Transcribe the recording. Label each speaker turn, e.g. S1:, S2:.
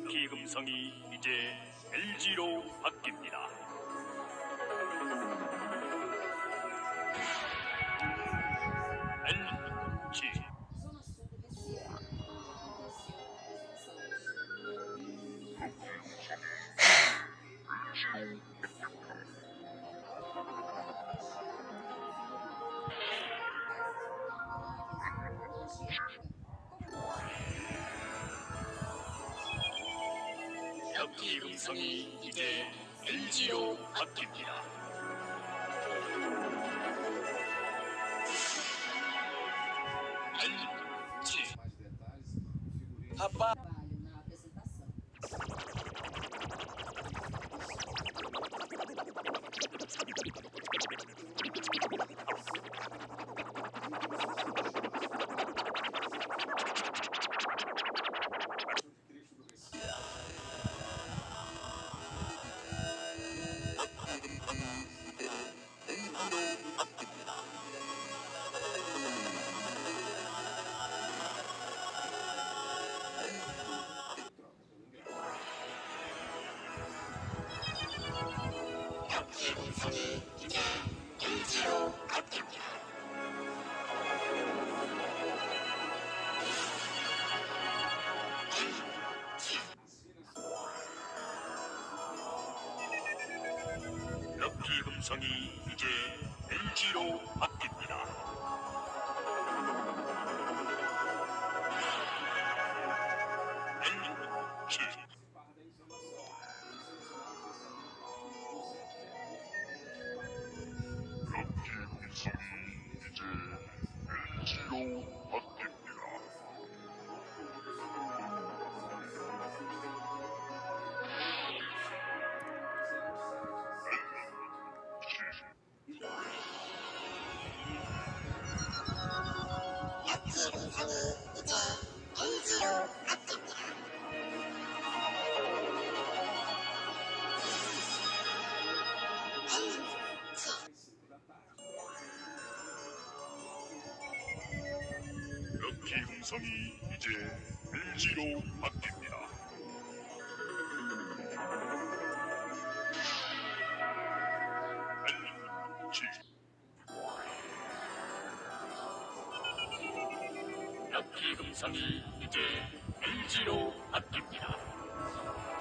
S1: 럭키 금성이 이제 LG로 바뀝니다. LG 럭키 금성이 이제 LG로 바뀝니다. LG
S2: Rapaz,
S3: na apresentação.
S1: 럭키 금성이 이제 LG로 바뀝니다. 럭키 금성이 이제 LG로 바뀝니다. LG 럭키 금성이 이제 LG로 바뀝니다. 럭키 금성이 이제 LG로 바뀝니다. 럭키 금성이 이제 LG로 바뀝니다. LG 럭키 금성이 이제 LG로 바뀝니다.